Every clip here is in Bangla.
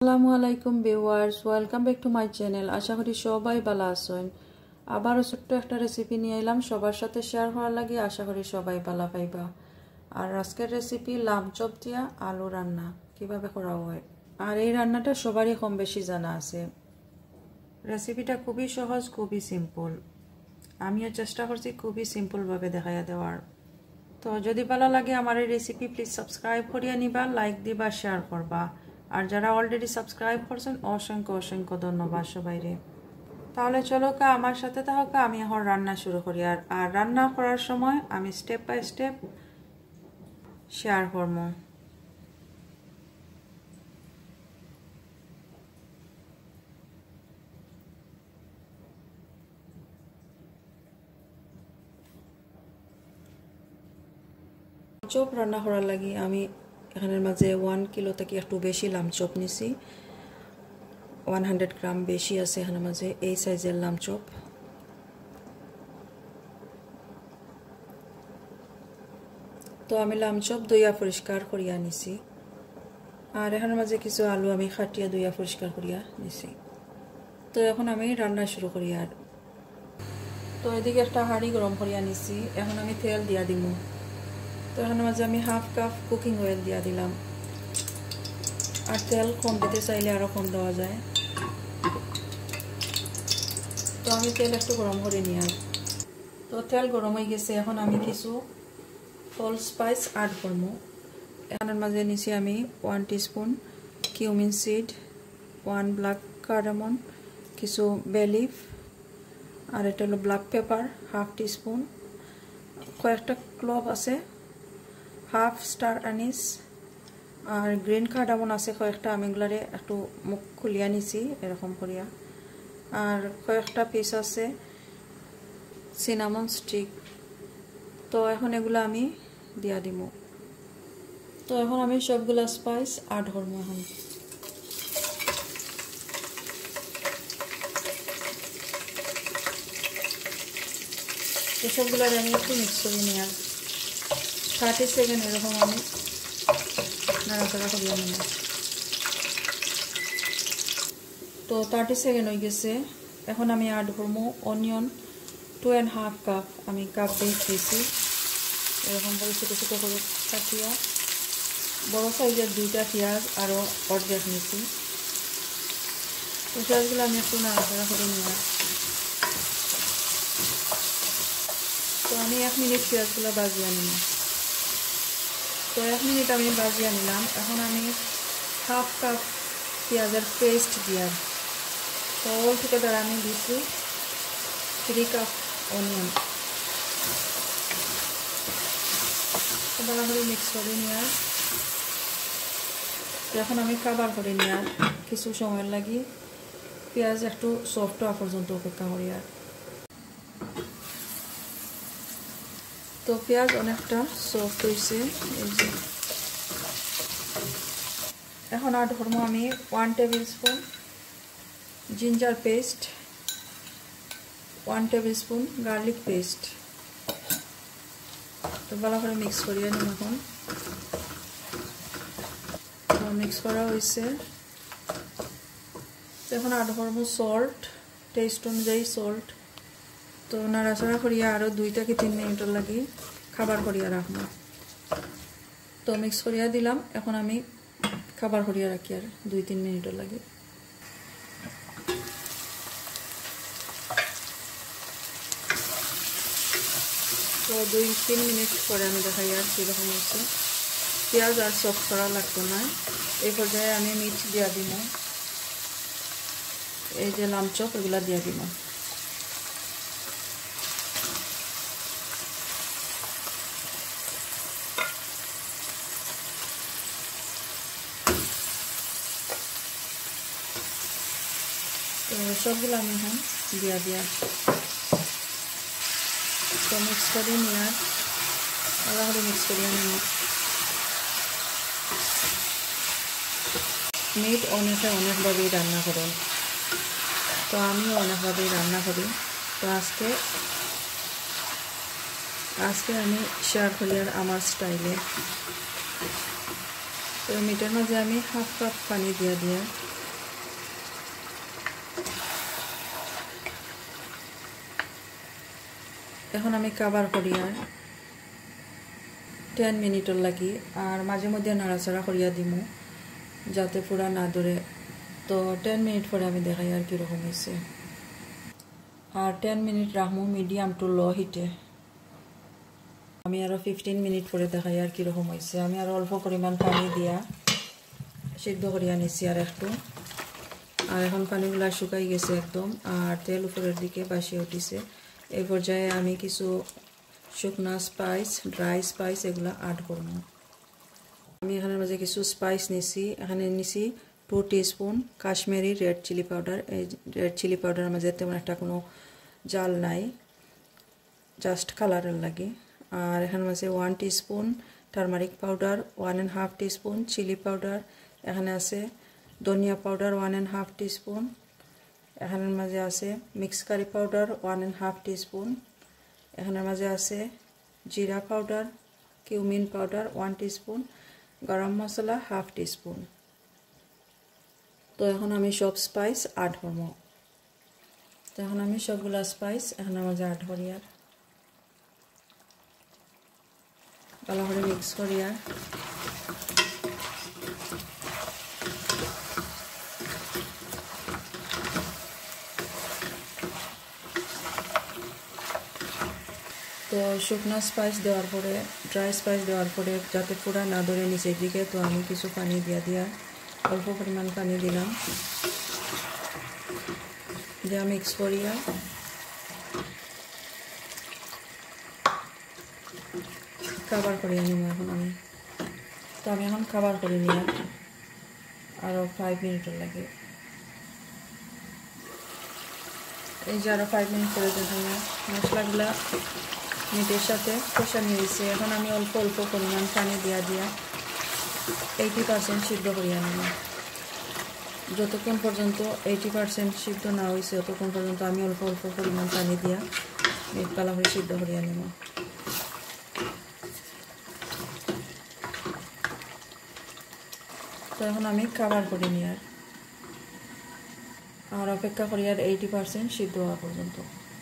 আসসালামু আলাইকুম viewers, welcome back to my channel. আশা করি সবাই ভালো আছেন। আবারও ছোট্ট একটা রেসিপি নিয়ে এলাম সবার সাথে শেয়ার করার লাগে। আশা করি সবাই ভালো পাইবা। আর আজকের রেসিপি লাম চপ দিয়া আলু রান্না কিভাবে করা হয়। আর এই রান্নাটা সবারই কম বেশি জানা আছে। রেসিপিটা খুবই সহজ, খুবই সিম্পল। আমিও চেষ্টা করছি খুবই সিম্পলভাবে দেখাইয়া দেওয়ার। তো যদি ভালো লাগে আমার এই রেসিপি প্লিজ সাবস্ক্রাইব করিয়া নিবা, লাইক দিবা, শেয়ার করবা। আর যারা অলরেডি সাবস্ক্রাইব করছেন অসংখ্য অসংখ্য ধন্যবাদ সবাইরে। তাহলে চলো আমার সাথে থাকা, আমি এখন রান্না শুরু করি। আর রান্না করার সময় আমি স্টেপ বাই স্টেপ শেয়ার করব। চপ রান্না করার লাগি আমি এখানের মাঝে 1 কিলো থেকে একটু বেশি লাম চপ নিছি। 100 গ্রাম বেশি আছে এখানের মাঝে এই সাইজের লাম চপ। তো আমি লাম চপ ধুইয়া পরিষ্কার করিয়া নিছি। আর এখানের মাঝে কিছু আলু আমি কাটিয়া ধুইয়া পরিষ্কার করিয়া নিছি। তো এখন আমি রান্না শুরু করি। আর তো এদিকে একটা হাঁড়ি গরম করিয়া নিছি। এখন আমি তেল দিয়া দিব। তো এখানের মাঝে আমি হাফ কাপ কুকিং অয়েল দিয়া দিলাম। আর তেল কম দিতে চাইলে আরও কম দেওয়া যায়। তো আমি তেল একটু গরম করে নিয়ে তো তেল গরম হয়ে গেছে। এখন আমি কিছু হোল স্পাইস অ্যাড করবো। এখানের মাঝে নিছি আমি 1 teaspoon cumin seed, 1 black cardamom, কিছু বে লিফ, আর এটা হলো ব্ল্যাক পেপার হাফ টিস্পুন, কয়েকটা ক্লভ আছে, হাফ স্টার আনিস, আর গ্রিন কার্ডামন আছে কয়েকটা। আমি এগুলারে একটু মুখ খুলিয়া নিছি এরকম করিয়া। আর কয়েকটা পিস আছে সিনামন স্টিক। তো এখন এগুলো আমি দিয়া দিব। তো এখন আমি সবগুলা স্পাইস অ্যাড করবো। এখন তো সবগুলো আমি একটু মিক্স করে নিই। আর 30 সেকেন্ড এরকম আমি নাড়াচাড়া করিয়া নিই। তো 30 সেকেন্ড হয়ে গেছে। এখন আমি অ্যাড করবো অনিয়ন 2.5 কাপ। আমি কাপ দিয়ে দিয়েছি এরকম করে ছোটো ছোটো করে কাটিয়া। বড় সাইজের 2টা পেঁয়াজ আরও অর্ধেক নিয়েছি। তো পেঁয়াজগুলো আমি একটু নাড়াচাড়া করে নিই। তো আমি 1 মিনিট পেঁয়াজগুলো ভাজিয়ে নিলাম। তো 1 মিনিট আমি ভাজিয়ে নিলাম। এখন আমি হাফ কাপ পেঁয়াজের পেস্ট দিয়ে তো অল টুগেদার আমি দিচ্ছি 3 কাপ অনিয়ন। ভালো করে মিক্স করে নিয়ে এখন আমি কাবার করে নিয়ে কিছু সময় লাগি পেঁয়াজ একটু সফট হওয়া পর্যন্ত অপেক্ষা করি। আর তো পেঁয়াজ অনেকটা সফট হয়েছে। এখন অ্যাড করবো আমি 1 table spoon ginger paste, 1 table spoon garlic paste. তো ভালো করে মিক্স করিয়ে নিন। এখন মিক্স করা হয়েছে। তো এখন অ্যাড করবো সল্ট, টেস্ট অনুযায়ী সল্ট। তো নাড়াচাড়া করিয়া আরও 2 থেকে 3 মিনিটের লাগি খাবার করিয়া রাখবো। তো মিক্স করিয়া দিলাম। এখন আমি খাবার করিয়া রাখি আর 2-3 মিনিটের লাগে। তো 2-3 মিনিট পরে আমি দেখাই আর কীরকম হচ্ছে। পেঁয়াজ আর সফট করা লাগতো না। এই পর্যায়ে আমি মিট দিয়া দিব। এই যে লাম চপ এগুলা দিয়া দিব। তো সবগুলো আমি এখন দিয়া তো মিক্স করে নিয়ে ভালো করে মিক্স করিয়ে নিই। মিট অনেকভাবেই রান্না করেন। তো আমিও অনেকভাবেই রান্না করি। তো আজকে আমি শেয়ার করি আর আমার স্টাইলে। তো মিটের মাঝে আমি হাফ কাপ পানি দিয়ে এখন আমি কাবার করি আর 10 মিনিটর লাগি আর মাঝে মধ্যে নাড়াচাড়া করিয়া দিমু যাতে পুরা না ধরে। তো 10 মিনিট পরে আমি দেখাই আর কীরকম হয়েছে। আর 10 মিনিট রাখমু মিডিয়াম টু লো হিটে। আমি আরও 15 মিনিট পরে দেখাই আর কীরকম হয়েছে। আমি আরও অল্প পরিমাণ পানি দিয়া সিদ্ধ করিয়া নিছি আর একটু। আর এখন পানিগুলো শুকাই গেছে একদম আর তেল উপরের দিকে বাসিয়ে উঠিছে। এই পর্যায়ে আমি কিছু শুকনা স্পাইস, ড্রাই স্পাইস এগুলো অ্যাড করব। আমি এখানের মাঝে কিছু স্পাইস নিছি। এখানে নিছি 2 teaspoon Kashmiri red chili powder. এই রেড চিলি পাউডারের মাঝে তেমন একটা কোনো জাল নাই, জাস্ট কালারের লাগে। আর এখানের মাঝে 1 teaspoon turmeric powder, 1.5 teaspoon chili powder, এখানে আছে ধনিয়া পাউডার 1.5 টিস্পুন, এখানের মাঝে আছে মিক্স কারি পাউডার 1.5 টিস্পুন, এখানের মাঝে আছে জিরা পাউডার, কিউমিন পাউডার 1 টিস্পুন, গরম মশলা 1/2 টিস্পুন। তো এখন আমি সব স্পাইস অ্যাড করব। তো এখন আমি সবগুলা স্পাইস এখানের মাঝে অ্যাড করি আর ভালো করে মিক্স করি। আর তো শুকনো স্পাইস দেওয়ার পরে, ড্রাই স্পাইস দেওয়ার পরে যাতে পুরা না ধরে নিচের দিকে, তো আমি কিছু পানি দিয়া অল্প পরিমাণ পানি দিলাম, দিয়া মিক্স করিয়া কাবার করিয়া নিব এখন আমি। তো আমি এখন কাবার করে নিয়ে আরও 5 মিনিটের লাগে। এই যে আরও 5 মিনিট করে দেখুন মশলাগুলা মিটের সাথে কষানি হয়েছে। এখন আমি অল্প অল্প পরিমাণ পানি দিয়া 80% সিদ্ধ করিয়া নেব। যতক্ষণ পর্যন্ত 80% সিদ্ধ না হয়েছে ততক্ষণ পর্যন্ত আমি অল্প অল্প পরিমাণ পানি দিয়া মিট ভালো করে সিদ্ধ করিয়া নেব। তো এখন আমি কাবার করে নিই আর অপেক্ষা করি আর 80% সিদ্ধ হওয়া পর্যন্ত।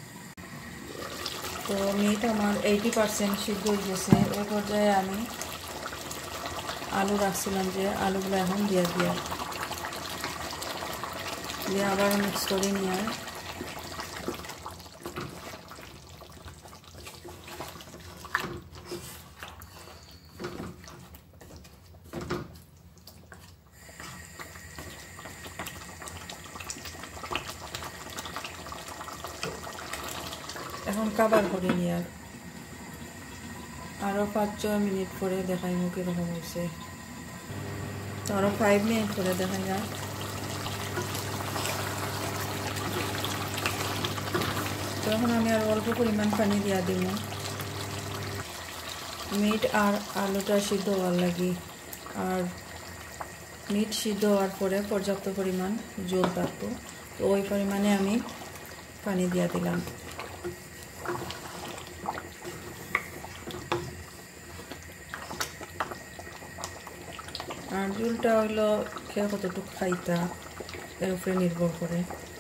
তো মিট আমার 80% সিদ্ধ হয়ে গেছে। এই পর্যায়ে আমি আলু রাখছিলাম যে আলুগুলো এখন দিয়ে আবার মিক্স করে নিয়ে এখন কাবার করে নিয়ে আরও 5-6 মিনিট পরে দেখাই মুখ এরকম হয়েছে। তো আরও 5 মিনিট পরে দেখাই যায়। তো এখন আমি আর অল্প পরিমাণ পানি দিয়া দিব মিট আর আলুটা সিদ্ধ হওয়ার লাগি। আর মিট সিদ্ধ হওয়ার পরে পর্যাপ্ত পরিমাণ জল থাকতো, তো ওই পরিমাণে আমি পানি দিয়া দিলাম। আর ঝোলটা হইলো কেউ কতটুকু খাইতা এর উপরে নির্ভর করে।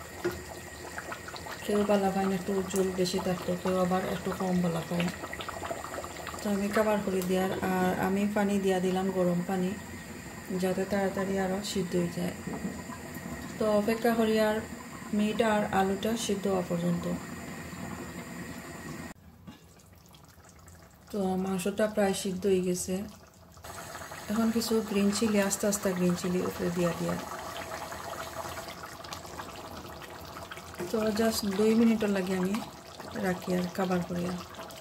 কেউ বালা পায় না একটু ঝোল বেশি থাকতো, কেউ আবার একটু কম বালা পায়। তো আমি কাবার করে দিয়ার আর আমি পানি দিয়া দিলাম গরম পানি, যাতে তাড়াতাড়ি আরও সিদ্ধ হয়ে যায়। তো অপেক্ষা করি আর মিট আর আলুটা সিদ্ধ হওয়া পর্যন্ত। তো মাংসটা প্রায় সিদ্ধ হয়ে গেছে। এখন কিছু গ্রিন চিলি, আস্তে আস্তে গ্রিন চিলি উপরে দিয়া তো জাস্ট 2 মিনিটের লাগে আমি রাখি আর কাবার করিয়া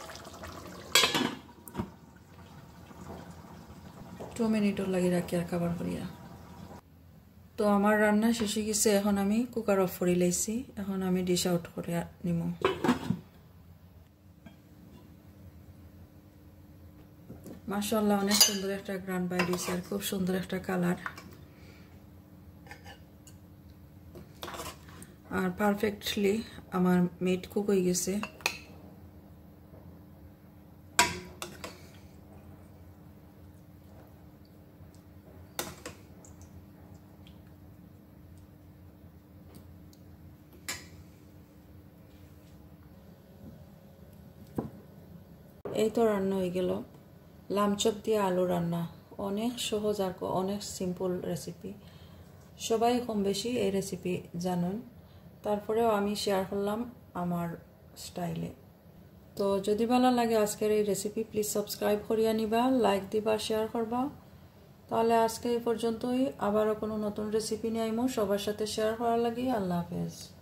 2 মিনিটের লাগে রাখি আর কাবার করিয়া। তো আমার রান্না শেষ হয়ে গেছে। এখন আমি কুকার অফ করে লাইছি। এখন আমি ডিশ আউট করে নিব। মাশাআল্লাহ অনেক সুন্দর একটা গ্রান বাইর হয়েছে আর খুব সুন্দর একটা কালার আর পারফেক্টলি আমার মিট কুক হয়ে গেছে। এই তো রান্না হয়ে গেল লাম চপ দিয়ে আলু রান্না। অনেক সহজ আর অনেক সিম্পল রেসিপি, সবাই কম বেশি এই রেসিপি জানেন, তারপরেও আমি শেয়ার করলাম আমার স্টাইলে। তো যদি ভালো লাগে আজকের এই রেসিপি প্লিজ সাবস্ক্রাইব করিয়া নিবা, লাইক দিবা, শেয়ার করবা। তাহলে আজকে এই পর্যন্তই, আবারও কোনো নতুন রেসিপি নিয়ে আইমো সবার সাথে শেয়ার করার লাগে। আল্লাহ হাফেজ।